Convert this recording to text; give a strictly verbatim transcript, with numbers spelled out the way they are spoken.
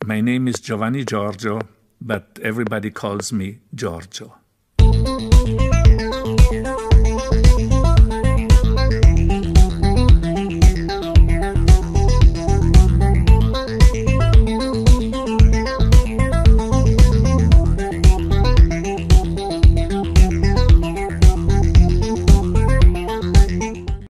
My name is Giovanni Giorgio, but everybody calls me Giorgio.